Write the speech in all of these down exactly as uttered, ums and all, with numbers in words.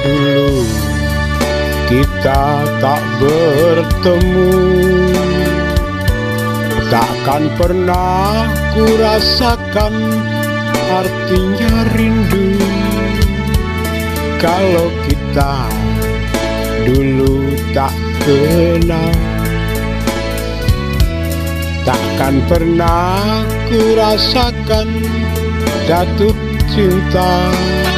dulu kita tak bertemu, takkan pernah ku rasakan artinya rindu. Kalau kita dulu tak kenal, takkan pernah ku rasakan jatuh cinta.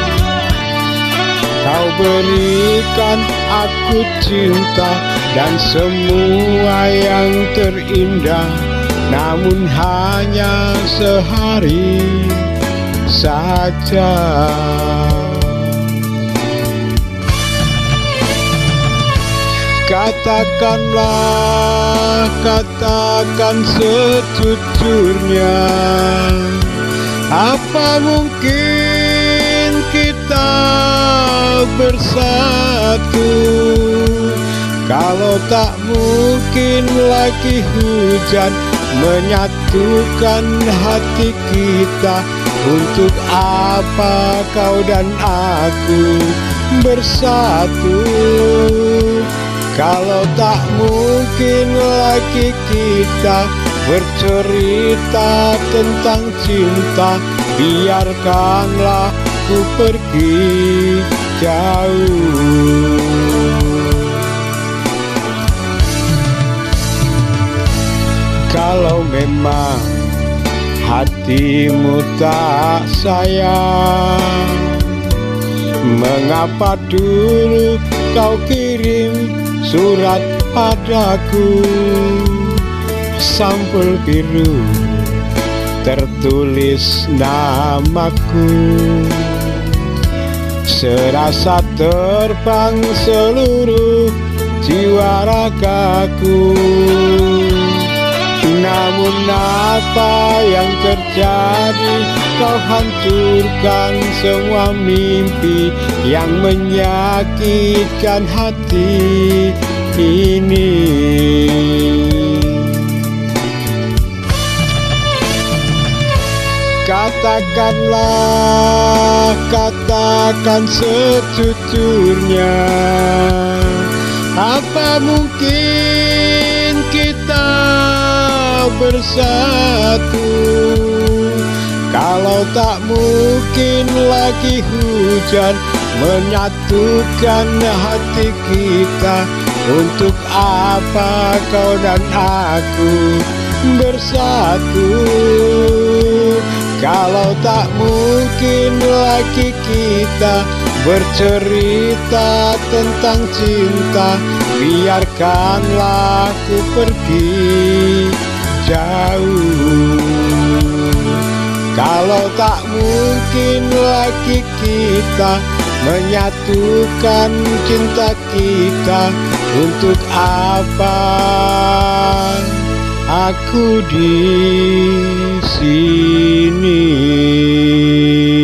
Kau berikan aku cinta dan semua yang terindah, namun hanya sehari saja. Katakanlah, katakan sejujurnya, apa mungkin kita bersatu? Kalau tak mungkin lagi hujan menyatukan hati kita, untuk apa kau dan aku bersatu? Kalau tak mungkin lagi kita bercerita tentang cinta, biarkanlah ku pergi jauh. Kalau memang hatimu tak sayang, mengapa dulu kau kirim surat padaku? Sampul biru tertulis namaku, serasa terbang seluruh jiwa ragaku. Namun apa yang terjadi? Kau hancurkan semua mimpi yang menyakitkan hati ini. Katakanlah, katakan sejujurnya, apa mungkin kita bersatu? Kalau tak mungkin lagi hujan menyatukan hati kita, untuk apa kau dan aku bersatu? Kalau tak mungkin lagi kita bercerita tentang cinta, biarkanlah ku pergi jauh. Kalau tak mungkin lagi kita menyatukan cinta kita, untuk apa aku di sini?